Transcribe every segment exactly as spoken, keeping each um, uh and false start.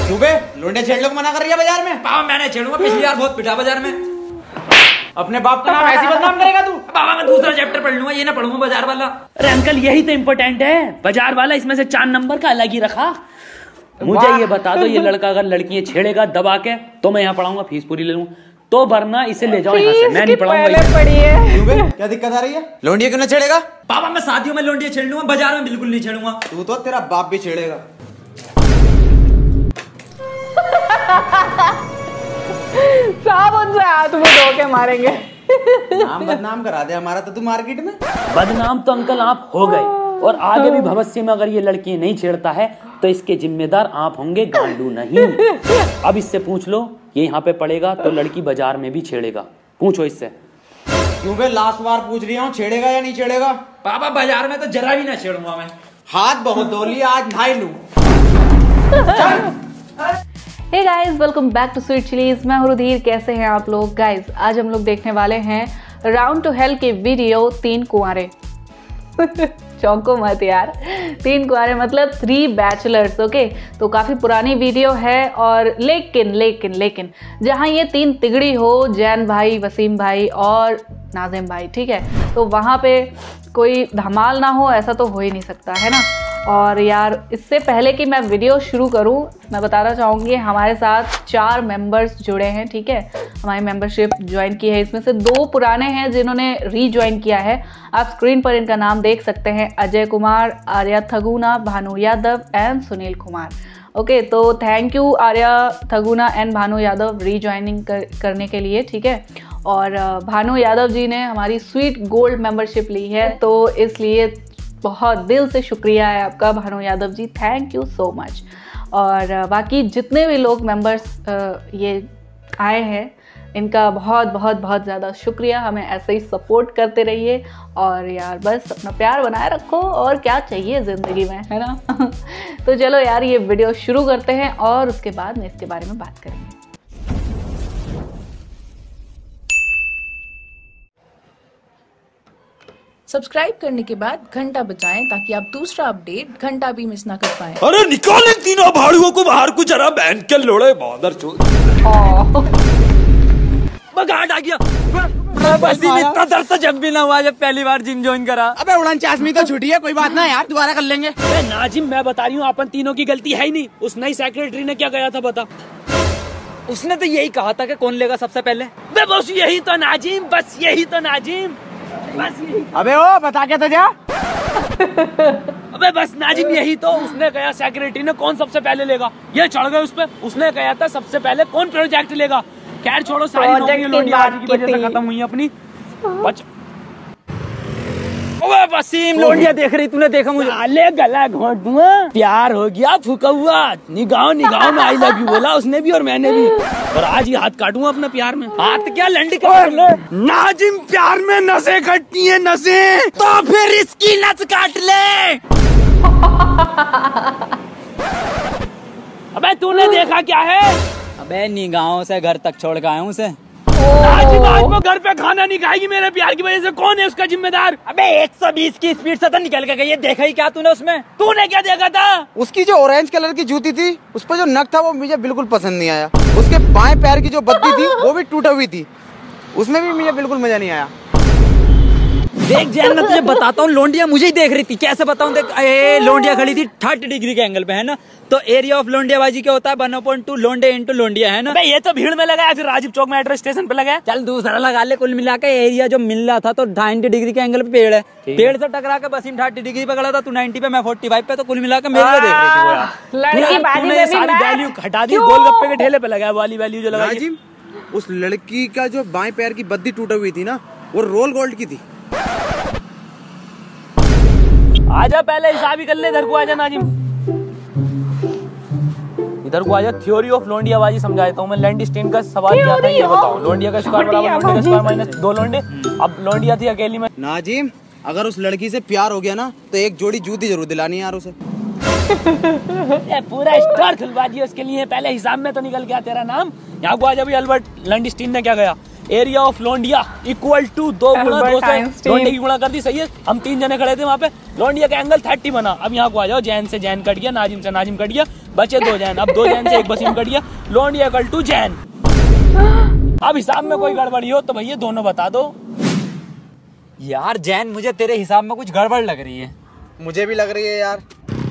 क्यों बे? लोंडे छेड़ने को मना कर रही है बाजार में? पापा मैंने छेड़ूंगा, पिछली बार बहुत पिटा बाजार में। अपने बाप का नाम ऐसी बदनाम करेगा तू? पापा मैं दूसरा चैप्टर पढ़ लूंगा, ये ना पढ़ूंगा बाजार वाला। अरे अंकल यही तो इम्पोर्टेंट है, बाजार वाला इसमें से चार नंबर का अलग ही रखा। मुझे ये बता दो, ये लड़का अगर लड़कियां छेड़ेगा दबा के तो मैं यहाँ पढ़ाऊंगा, फीस पूरी ले लूंगा, तो वरना इसे ले जाओ यहाँ से, मैं नहीं पढ़ाऊंगा। क्यों बे? क्या दिक्कत आ रही है? लोंडिया क्यों ना छेड़ेगा? पापा मैं शादियों में लोंडिया छेड़ लूंगा, बाजार में बिल्कुल नहीं छेड़ूंगा। तू तो तेरा बाप भी छेड़ेगा। साहब उनसे हाथ में धो के मारेंगे। नाम बदनाम करा दे हमारा तो तू मार्केट में। बदनाम तो अंकल आप हो गए, और आगे भी भविष्य में अगर ये लड़की नहीं छेड़ता है तो इसके जिम्मेदार आप होंगे, गांडू नहीं। अब इससे पूछ लो, ये यहाँ पे पड़ेगा तो लड़की बाजार में भी छेड़ेगा, पूछो इससे। क्यों बे? लास्ट बार पूछ रही हूँ, छेड़ेगा या नहीं छेड़ेगा? पापा बाजार में तो जरा भी ना छेड़ूंगा मैं। हाथ बहुत धो लिया, आज नहाई लूं। Hey guys, welcome back to sweet chillies. मैं हूं रुधिर, कैसे हैं आप लोग? गाइस आज हम लोग देखने वाले हैं राउंड टू हेल की वीडियो तीन कुंवारे। चौंको मत यार, तीन कुंवारे मतलब थ्री बैचलर्स। ओके, तो काफ़ी पुरानी वीडियो है, और लेकिन लेकिन लेकिन जहाँ ये तीन तिगड़ी हो, जैन भाई, वसीम भाई और नाजिम भाई, ठीक है, तो वहाँ पे कोई धमाल ना हो ऐसा तो हो ही नहीं सकता है ना। और यार इससे पहले कि मैं वीडियो शुरू करूं, मैं बताना चाहूँगी हमारे साथ चार मेंबर्स जुड़े हैं, ठीक है, हमारी मेंबरशिप ज्वाइन की है। इसमें से दो पुराने हैं जिन्होंने रीज्वाइन किया है, आप स्क्रीन पर इनका नाम देख सकते हैं, अजय कुमार, आर्या थगुना, भानु यादव एंड सुनील कुमार। ओके, तो thank you Arya Thaguna and Bhanu Yadav rejoining कर, करने के लिए, ठीक है। और भानु यादव जी ने हमारी स्वीट गोल्ड मेंबरशिप ली है, तो इसलिए बहुत दिल से शुक्रिया है आपका Bhanu Yadav ji, thank you so much. और बाकी जितने भी लोग मेंबर्स ये आए हैं, इनका बहुत बहुत बहुत ज़्यादा शुक्रिया। हमें ऐसे ही सपोर्ट करते रहिए, और यार बस अपना प्यार बनाए रखो, और क्या चाहिए ज़िंदगी में, है ना। तो चलो यार ये वीडियो शुरू करते हैं, और उसके बाद में इसके बारे में बात करेंगे। सब्सक्राइब करने के बाद घंटा बजाएं ताकि आप दूसरा अपडेट घंटा भी मिस ना कर पाएं। अरे निकाल इन तीनों भाड़ुओं को बाहर को, जरा बहन के लोड़े बॉदर चोद। बगाड़ आ गया। बस इतना दर्द तो जब भी ना हुआ जब पहली बार जिम ज्वाइन करा। अबे उड़ान चाशमी तो छुट्टी है, कोई बात ना यार, दोबारा कर लेंगे। अरे नाजिम मैं बता रही हूँ, अपन तीनों की गलती है ही नहीं। उस नई सेक्रेटरी ने क्या कहा था बता? उसने तो यही कहा था कि कौन लेगा सबसे पहले। बस यही तो नाजिम, बस यही तो नाजिम, बस यही। अबे ओ बता के तो जा। अबे बस नाजिम यही तो, उसने कहा सेक्रेटरी ने कौन सबसे पहले लेगा, ये चढ़ गए उस पे। उसने कहा था सबसे पहले कौन प्रोजेक्ट लेगा। खैर छोड़ो, सारी नौकरियां लोंडिया की वजह से खत्म हुई अपनी। बच ओए वसीम, लोंडिया देख रही, तूने देखा मुझे? साले गला घोट दूंगा। प्यार हो गया फूका हुआ, निगाह निगाह में आई लव यू बोला उसने भी और मैंने भी, और आज ही हाथ काटूंगा अपना प्यार में। हाथ क्या लंडी काट ले। नाजिम प्यार में नसें कटती हैं, नसें, तो फिर इसकी नस काट ले। अबे तूने देखा क्या है? अबे निगाहों से घर तक छोड़ के आया हूँ उसे। नाजिम आज वो घर पे खाना नहीं खाएगी मेरे प्यार की वजह से, कौन है उसका जिम्मेदार? अबे एक सौ बीस की स्पीड से तो निकल के गई है, देखा ही क्या तूने उसमें? तूने क्या देखा था? उसकी जो ऑरेंज कलर की जूती थी, उस पर जो नग था वो मुझे बिल्कुल पसंद नहीं आया। उसके बाएं पैर की जो बत्ती थी वो भी टूटी हुई थी, उसमें भी मुझे बिल्कुल मजा नहीं आया। देख जैन, मैं तुझे बताता हूँ, लोंडिया मुझे ही देख रही थी। कैसे बताऊँ? देख ए, लोंडिया खड़ी थी थर्टी डिग्री के एंगल पे, है ना, तो एरिया ऑफ लोंडियाबाजी क्या होता है? वन अपॉइंट टू लोंडे इंटू लोंडिया, है ना। ये तो भीड़ में लगा, फिर राजीव चौक मेट्रो स्टेशन पे लगा। चल दूसरा लगा ले। कुल मिला के एरिया जो मिल रहा था तो नाइन्टी डिग्री के एंगल पे पेड़ है, पेड़ से टकरा के बस इन थर्टी डिग्री पे खड़ा था, तू नाइन्टी पे, मैं फोर्टी फाइव पे, तो कुल मिला के मेरे को देख रही थी वो यार। तूने सारी वैल्यू हटा दी, गोलगप्पे के ठेले पे लगा वाली वैल्यू जो लगा। उस लड़की का जो बाएं पैर की बत्ती टूटी हुई थी ना, वो रोल गोल्ड की थी। आजा पहले हिसाब ही कर ले, इधर को आजा नाजिम, इधर को आजा। थ्योरी ऑफ लोंडियाबाजी समझा देता हूँ मैं। लैंडस्टीन का सवाल क्या था ये बताओ? लोंडिया का स्क्वायर बराबर लोंडिया का स्क्वायर माइनस दो लोंडे। अब लोंडिया थी अकेली में। नाजिम अगर उस लड़की से प्यार हो गया ना, तो एक जोड़ी जूती जरूर दिलानी है यार उसे। पूरा स्टोर खुलवा दिया उसके लिए, पहले हिसाब में तो निकल गया तेरा नाम। यहाँ को आजा भी। अल्बर्ट लैंडस्टीन ने क्या कहा? एरिया ऑफ लोंडिया इक्वल टू दो गुणा दो से Times team. लोंडे की गुणा कर दी, सही है। हम तीन जने खड़े थे वहाँ पे, लोंडिया का एंगल थर्टी बना। अब यहाँ को आ जाओ, जैन से जैन कट गया, नाजिम से नाजिम कट गया, बचे दो जैन। अब दो जैन से एक वसीम कट गया, लोंडिया इक्वल टू जैन। अब हिसाब में कोई गड़बड़ी हो तो भैया दोनों बता दो। यार जैन, मुझे तेरे हिसाब में कुछ गड़बड़ लग रही है। मुझे भी लग रही है यार।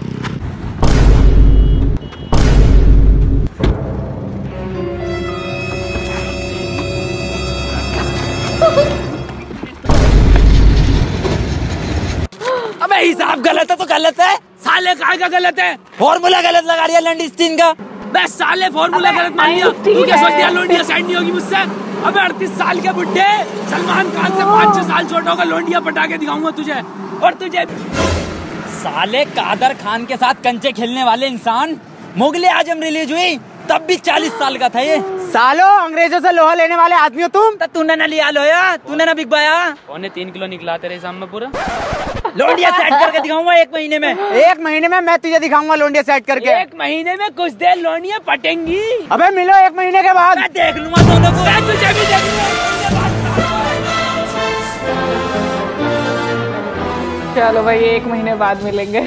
अबे हिसाब गलत है तो गलत है, साले काय का गलत है? फॉर्मूला गलत लगा रही है लैंडस्टीन का। बस साले फॉर्मूला गलत मान लिया। आइंस्टीन तू क्या है। सोच दिया लोंडिया साइड नहीं होगी मुझसे? अबे अड़तीस साल के बुड्ढे, सलमान खान से पाँच छह साल छोटा होगा, लोंडिया पटा के दिखाऊंगा तुझे। और तुझे साले कादर खान के साथ कंचे खेलने वाले इंसान, मुगले आजम रिलीज हुई तब भी चालीस साल का था ये। सालो अंग्रेजों से लोहा लेने वाले आदमी हो तुम। तो तूने ना लिया लोया, तूने ना बिकवाया। पौने तीन किलो निकला तेरे सामने पूरा। लोंडिया सेट करके दिखाऊंगा एक महीने में। एक महीने में मैं तुझे दिखाऊंगा लोंडिया सेट करके। एक महीने में कुछ देर लोंडिया पटेंगी। अबे मिलो एक महीने के बाद। मैं देख लूंगा दोनों को। मैं तुझे भी देख लूंगा। चलो भाई, एक महीने बाद मिलेंगे।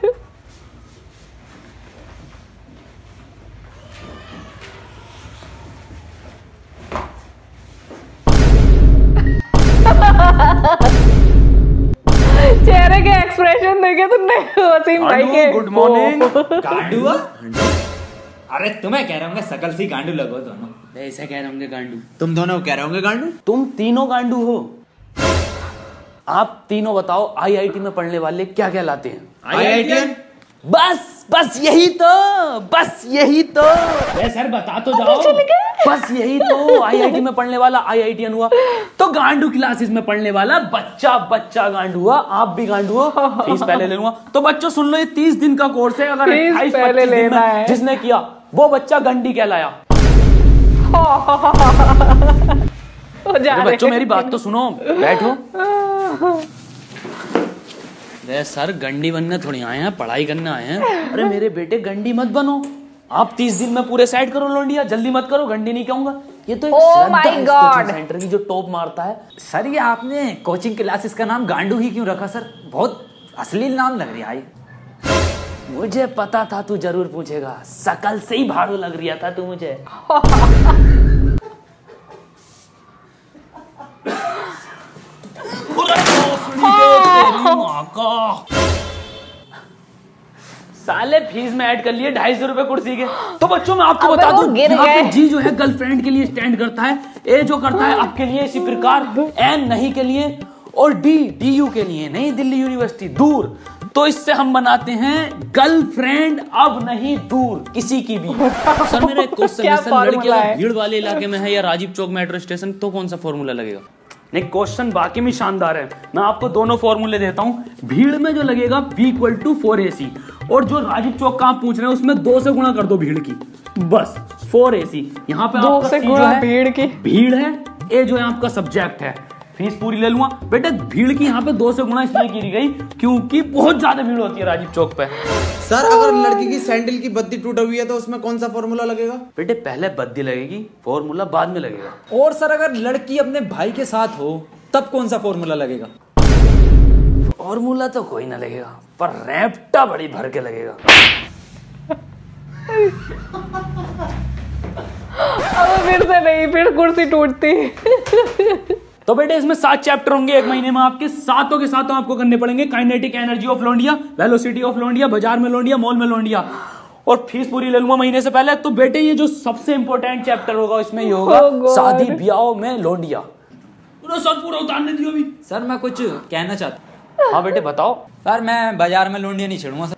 चेहरे के एक्सप्रेशन देखे तुमने वसीम भाई के? Good morning. गांडू? अरे तुम्हें कह रहा हूँ सकल सी गांडू लगो दोनों। ऐसे कह रहे होंगे गांडू। तुम दोनों कह रहे होंगे गांडू। तुम तीनों गांडू हो। आप तीनों बताओ आईआईटी में पढ़ने वाले क्या क्या लाते हैं? आईआईटीएन। बस बस यही तो, बस यही तो। ए सर बता तो जाओ। बस यही तो, आईआईटी में पढ़ने वाला आईआईटीएन हुआ, तो गांडू क्लासेस में पढ़ने वाला बच्चा बच्चा गांडू हुआ। आप भी गांडू हो, फीस पहले ले लूंगा। तो बच्चों सुन लो, ये तीस दिन का कोर्स है। अगर फीस अट्ठाईस पहले पच्चीस दिन लेना में है। जिसने किया वो बच्चा गंडी कहलाया। हो जा अरे रहे। बच्चों मेरी बात तो सुनो, बैठो। अरे सर गंडी बनने थोड़ी आए हैं, पढ़ाई करने आए हैं। अरे मेरे बेटे गंडी मत बनो। आप तीस दिन में पूरे सेट करो लोंडिया, जल्दी मत करो, गंडी नहीं कहूंगा। ये तो एक Oh श्रद्धा my है इस God. कोचिंग सेंटर की जो टॉप मारता है। सर ये आपने कोचिंग क्लासेस का नाम गांडू ही क्यों रखा सर? बहुत अश्लील नाम लग रहा है। मुझे पता था तू जरूर पूछेगा, सकल से ही भाड़ू लग रहा था तू मुझे। साले फीस में ऐड कर लिए ढाई सौ रुपए कुर्सी के। तो बच्चों मैं आपको अबे बता वो दूं, गिर यहाँ पे गए। जी जो है गर्लफ्रेंड के लिए स्टैंड करता है, ए जो करता है आपके लिए इसी प्रकार, एन नहीं के लिए, और डी डी यू के लिए नहीं, दिल्ली यूनिवर्सिटी दूर। तो इससे हम बनाते हैं गर्लफ्रेंड अब नहीं दूर किसी की भी। सर मेरा एक क्वेश्चन क्या है, सर लड़के formula अगर है? भीड़ वाले इलाके में है या राजीव चौक मेट्रो स्टेशन तो कौन सा फॉर्मूला लगेगा? नहीं क्वेश्चन बाकी में शानदार है, मैं आपको दोनों फॉर्मूले देता हूँ। भीड़ में जो लगेगा B equal to four A C, और जो राजीव चौक का आप पूछ रहे हैं उसमें दो से गुणा कर दो भीड़ की, बस फोर ए सी। यहाँ पे दो आपका से C जो गुणा है, भीड़ की। भीड़ है, ए जो है आपका सब्जेक्ट है। फीस पूरी ले लूंगा बेटे। भीड़ की यहाँ पे दो से गुणा इसलिए की गई क्योंकि बहुत ज्यादा भीड़ होती है राजीव चौक पे। सर अगर लड़की की सैंडल की बत्ती टूटी हुई है तो उसमें कौन सा फॉर्मूला लगेगा? बेटे पहले बद्दी लगेगी, फॉर्मूला बाद में लगेगा। और सर अगर लड़की अपने भाई के साथ हो तब कौन सा फॉर्मूला लगेगा? फॉर्मूला तो कोई ना लगेगा, पर रैप्टा बड़ी भर के लगेगा। अब फिर से नहीं, फिर कुर्सी टूटती। तो बेटे इसमें सात चैप्टर होंगे एक महीने में, आपके सातों के सातों आपको करने पड़ेंगे। काइनेटिक एनर्जी ऑफ लोंडिया, वेलोसिटी ऑफ लोंडिया, बाजार में लोंडिया, मॉल में लोंडिया, और फीस पूरी ले लूंगा महीने से पहले। तो बेटे ये जो सबसे इंपॉर्टेंट चैप्टर होगा इसमें ये होगा Oh God. शादी ब्याह में लोंडिया। पूरा सब पूरा उतारने दियो अभी। सर मैं कुछ कहना चाहता हूँ। हाँ बेटे बताओ। सर मैं बाजार में लोंडिया नहीं छेड़ूंगा सर।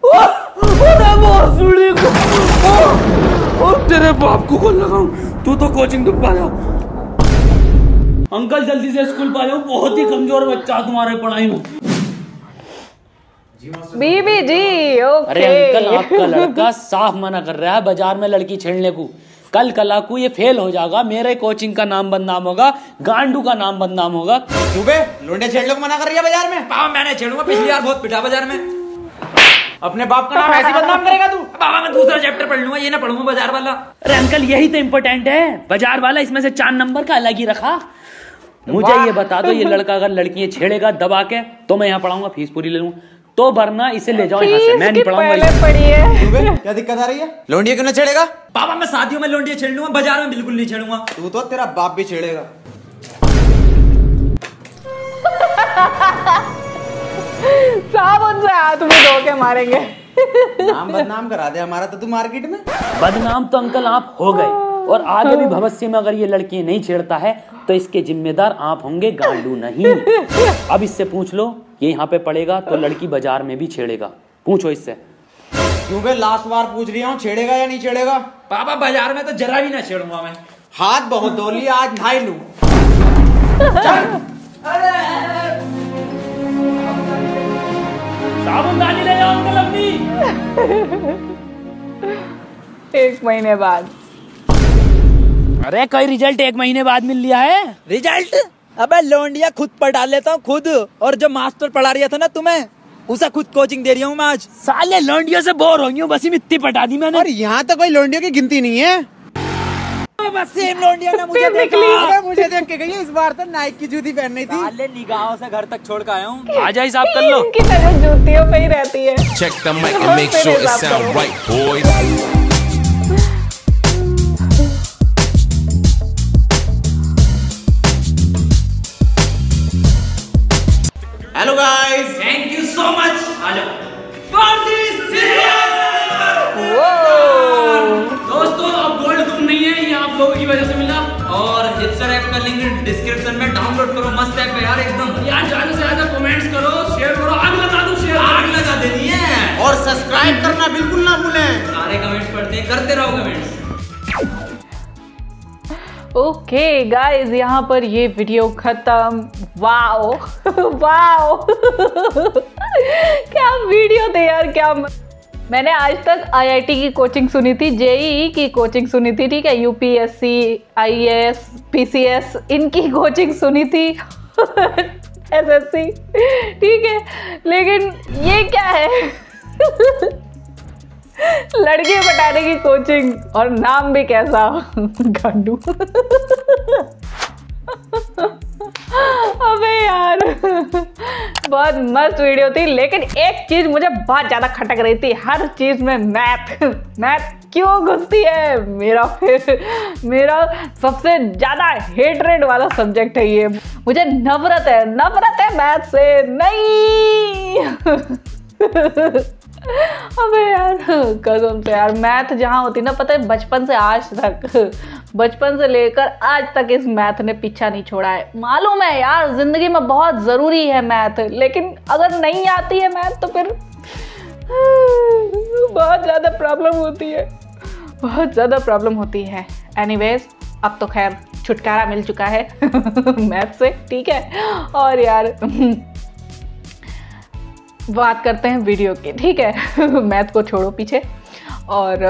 और तेरे बाप को कॉल लगाऊं, तू तो कोचिंग तो पाया। अंकल जल्दी से स्कूल पा जाओ, बहुत ही कमजोर बच्चा तुम्हारे पढ़ाई में। बीबी जी ओके। अरे अंकल आपका लड़का साफ मना कर रहा है बाजार में लड़की छेड़ने को। कल कला को ये फेल हो जाएगा, मेरे कोचिंग का नाम बदनाम होगा, गांडू का नाम बदनाम होगा। सुबह लोंडिया छेड़ने को मना कर रही है बाजार में। पाओ मैंने छेड़ूंगा, पिछली बार बहुत पिटा बाजार में। अपने बाप का नाम ऐसे बदनाम करेगा तू? बाबा मैं दूसरा चैप्टर पढ़ लूंगा, ये ना पढ़ूंगा बाजार वाला। अरे अंकल यही तो इम्पोर्टेंट है, बाजार वाला इसमें से चार नंबर का अलग ही रखा। मुझे ये बता दो, ये लड़का अगर लड़की छेड़ेगा दबा के तो मैं यहाँ पढ़ाऊंगा, फीस पूरी ले लूंगा, तो वरना इसे ले जाओ यहाँ से, मैं नहीं पढ़ाऊंगा। क्या दिक्कत आ रही है? लोंडिया क्यों ना छेड़ेगा? बाबा मैं शादियों में लोंडिया छेड़ लूंगा, बाजार में बिल्कुल नहीं छेड़ूंगा। तू तो तेरा बाप भी छेड़ेगा। साबुन से हाथ में धो के मारेंगे। नाम बदनाम करा दे हमारा तो तू मार्केट में। बदनाम तो अंकल आप हो गए, और आगे भी भविष्य में अगर ये लड़की नहीं छेड़ता है तो इसके जिम्मेदार आप होंगे, गांडू नहीं। अब इससे पूछ लो, ये यहाँ पे पड़ेगा तो लड़की बाजार में भी छेड़ेगा, पूछो इससे। क्योंकि लास्ट बार पूछ रही हूँ, छेड़ेगा या नहीं छेड़ेगा? पापा बाजार में तो जरा भी ना छेड़ूंगा मैं। हाथ बहुत धो लिया, आज नहा लूं। साबुनदानी ले जाओ अंकल अपनी। एक महीने बाद। अरे कोई रिजल्ट एक महीने बाद मिल लिया है? रिजल्ट? अबे लोंडिया खुद पढ़ा लेता हूँ खुद, और जो मास्टर पढ़ा रहा था ना तुम्हें, उसे खुद कोचिंग दे रही हूँ मैं आज। साले लोंडियों से बोर हो गई हूँ, बस ही मिट्टी पटा दी मैंने। और यहाँ तो कोई लोंडियों की गिनती नहीं है। बस सेम लोंडिया ने मुझे देखा। अबे मुझे देख के गई, इस बार तो नाइक की जूती पहननी थी। साले निगाहों से घर तक छोड़ के आया हूँ। आ जा हिसाब कर लो। इनकी नजर जूतियों पे ही रहती है। Check the mic and make sure it sound right, boys. Hello guys, thank you so much. आ जाओ फॉर दिस सीरियस। दोस्तों अब गोल्ड गुम नहीं है, ये आप लोगों की वजह से मिला। और हिप्स्टर ऐप का लिंक डिस्क्रिप्शन में, डाउनलोड करो, मस्त ऐप है यार एकदम। यार ज्यादा से ज्यादा कमेंट्स करो, शेयर करो, आग लगा दो, शेयर आग लगा देनी है। और सब्सक्राइब करना बिल्कुल ना भूलें। सारे कमेंट्स पढ़ते हैं, करते रहो कमेंट्स। ओके गाइस, यहाँ पर ये वीडियो खत्म। वाओ वाओ क्या वीडियो थे यार, क्या म... मैंने आज तक आई आई टी की कोचिंग सुनी थी, जे ई ई की कोचिंग सुनी थी, ठीक है, U P S C, I A S, P C S, इनकी कोचिंग सुनी थी, एस एस सी, ठीक है, लेकिन ये क्या है? लड़के पटाने की कोचिंग, और नाम भी कैसा, गांडू। अबे यार बहुत मस्त वीडियो थी, लेकिन एक चीज मुझे बहुत ज्यादा खटक रही थी, हर चीज में मैथ। मैथ क्यों घुसती है? मेरा मेरा सबसे ज्यादा हेटरेट वाला सब्जेक्ट है ये। मुझे नफरत है, नफरत है मैथ से। नहीं अबे यार कसम से यार, मैथ जहाँ होती ना, पता है बचपन से आज तक, बचपन से लेकर आज तक इस मैथ ने पीछा नहीं छोड़ा है। मालूम है यार जिंदगी में बहुत ज़रूरी है मैथ, लेकिन अगर नहीं आती है मैथ तो फिर बहुत ज़्यादा प्रॉब्लम होती है, बहुत ज़्यादा प्रॉब्लम होती है। एनीवेज अब तो खैर छुटकारा मिल चुका है मैथ से, ठीक है। और यार बात करते हैं वीडियो की, ठीक है। मैथ को छोड़ो पीछे। और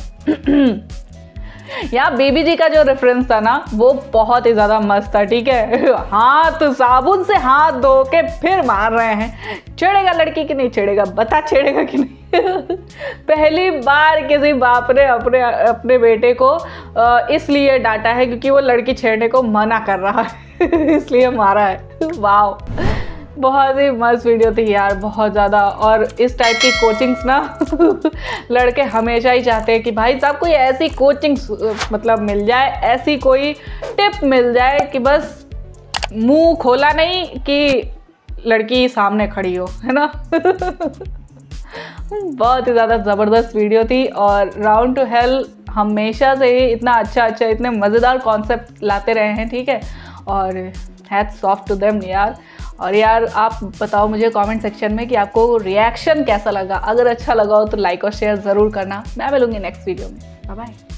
यहाँ बेबी जी का जो रेफरेंस था ना, वो बहुत ही ज़्यादा मस्त था, ठीक है। हाथ साबुन से हाथ धो के फिर मार रहे हैं। छेड़ेगा लड़की कि नहीं छेड़ेगा, बता छेड़ेगा कि नहीं। पहली बार किसी बाप ने अपने अपने बेटे को इसलिए डांटा है क्योंकि वो लड़की छेड़ने को मना कर रहा है, इसलिए मारा है। वाह, बहुत ही मस्त वीडियो थी यार, बहुत ज़्यादा। और इस टाइप की कोचिंग्स ना लड़के हमेशा ही चाहते हैं कि भाई साहब कोई ऐसी कोचिंग मतलब मिल जाए, ऐसी कोई टिप मिल जाए कि बस मुंह खोला नहीं कि लड़की सामने खड़ी हो, है ना। बहुत ही ज़्यादा ज़बरदस्त वीडियो थी। और राउंड टू हेल हमेशा से ही इतना अच्छा अच्छा इतने मज़ेदार कॉन्सेप्ट लाते रहे हैं, ठीक है। और हैट्स ऑफ टू देम यार। और यार आप बताओ मुझे कमेंट सेक्शन में कि आपको रिएक्शन कैसा लगा। अगर अच्छा लगा हो तो लाइक और शेयर ज़रूर करना। मैं मिलूंगी नेक्स्ट वीडियो में। Bye bye.